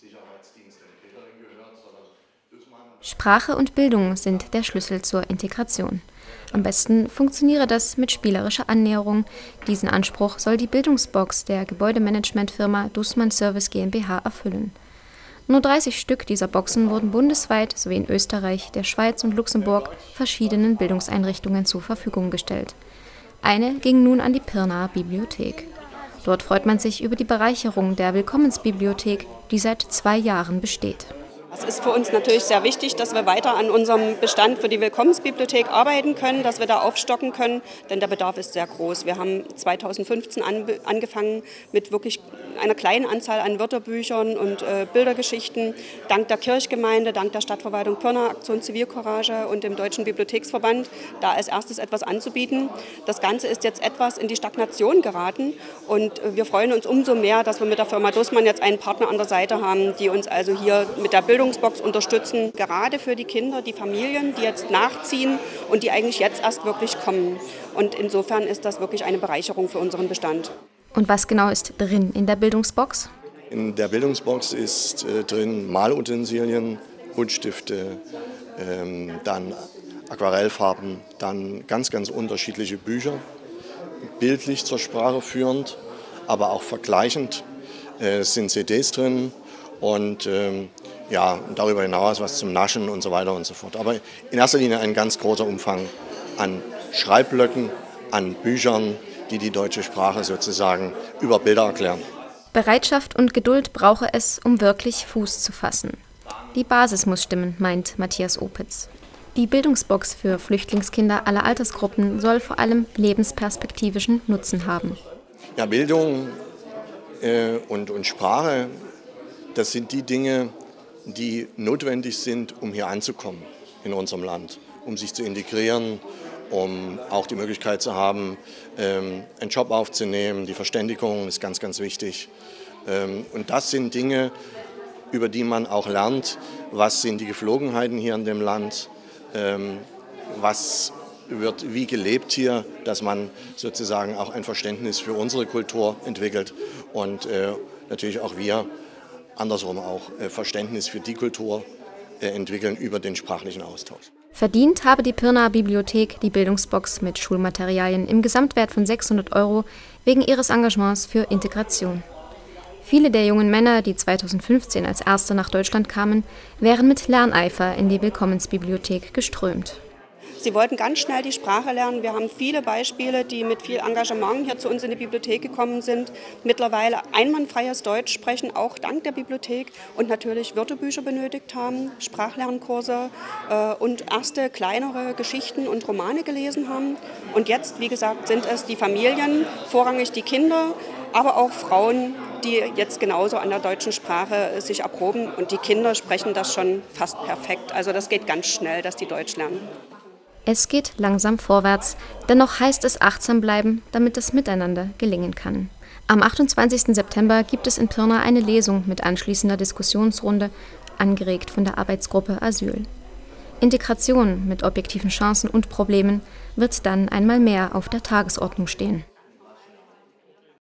Sprache und Bildung sind der Schlüssel zur Integration. Am besten funktioniere das mit spielerischer Annäherung. Diesen Anspruch soll die Bildungsbox der Gebäudemanagementfirma Dussmann Service GmbH erfüllen. Nur 30 Stück dieser Boxen wurden bundesweit sowie in Österreich, der Schweiz und Luxemburg verschiedenen Bildungseinrichtungen zur Verfügung gestellt. Eine ging nun an die Pirnaer Bibliothek. Dort freut man sich über die Bereicherung der Willkommensbibliothek, die seit 2 Jahren besteht. Es ist für uns natürlich sehr wichtig, dass wir weiter an unserem Bestand für die Willkommensbibliothek arbeiten können, dass wir da aufstocken können, denn der Bedarf ist sehr groß. Wir haben 2015 angefangen mit wirklich einer kleinen Anzahl an Wörterbüchern und Bildergeschichten. Dank der Kirchgemeinde, dank der Stadtverwaltung Pirna, Aktion Zivilcourage und dem Deutschen Bibliotheksverband, da als erstes etwas anzubieten. Das Ganze ist jetzt etwas in die Stagnation geraten und wir freuen uns umso mehr, dass wir mit der Firma Dussmann jetzt einen Partner an der Seite haben, die uns also hier mit der Bildungsbox unterstützen, gerade für die Kinder, die Familien, die jetzt nachziehen und die eigentlich jetzt erst wirklich kommen. Und insofern ist das wirklich eine Bereicherung für unseren Bestand. Und was genau ist drin in der Bildungsbox? In der Bildungsbox ist drin Malutensilien, Buntstifte, dann Aquarellfarben, dann ganz unterschiedliche Bücher, bildlich zur Sprache führend, aber auch vergleichend. Es sind CDs drin und darüber hinaus was zum Naschen und so weiter und so fort. Aber in erster Linie ein ganz großer Umfang an Schreibblöcken, an Büchern, die die deutsche Sprache sozusagen über Bilder erklären. Bereitschaft und Geduld brauche es, um wirklich Fuß zu fassen. Die Basis muss stimmen, meint Matthias Opitz. Die Bildungsbox für Flüchtlingskinder aller Altersgruppen soll vor allem lebensperspektivischen Nutzen haben. Ja, Bildung und Sprache, das sind die Dinge, die notwendig sind, um hier anzukommen in unserem Land, um sich zu integrieren, um auch die Möglichkeit zu haben, einen Job aufzunehmen. Die Verständigung ist ganz wichtig. Und das sind Dinge, über die man auch lernt, was sind die Geflogenheiten hier in dem Land, was wird wie gelebt hier, dass man sozusagen auch ein Verständnis für unsere Kultur entwickelt und natürlich auch wir andersrum auch Verständnis für die Kultur entwickeln über den sprachlichen Austausch. Verdient habe die Pirnaer Bibliothek die Bildungsbox mit Schulmaterialien im Gesamtwert von 600 € wegen ihres Engagements für Integration. Viele der jungen Männer, die 2015 als Erste nach Deutschland kamen, wären mit Lerneifer in die Willkommensbibliothek geströmt. Sie wollten ganz schnell die Sprache lernen. Wir haben viele Beispiele, die mit viel Engagement hier zu uns in die Bibliothek gekommen sind. Mittlerweile einwandfreies Deutsch sprechen, auch dank der Bibliothek. Und natürlich Wörterbücher benötigt haben, Sprachlernkurse und erste kleinere Geschichten und Romane gelesen haben. Und jetzt, wie gesagt, sind es die Familien, vorrangig die Kinder, aber auch Frauen, die jetzt genauso an der deutschen Sprache sich erproben. Und die Kinder sprechen das schon fast perfekt. Also das geht ganz schnell, dass die Deutsch lernen. Es geht langsam vorwärts, dennoch heißt es achtsam bleiben, damit das Miteinander gelingen kann. Am 28. September gibt es in Pirna eine Lesung mit anschließender Diskussionsrunde, angeregt von der Arbeitsgruppe Asyl. Integration mit objektiven Chancen und Problemen wird dann einmal mehr auf der Tagesordnung stehen.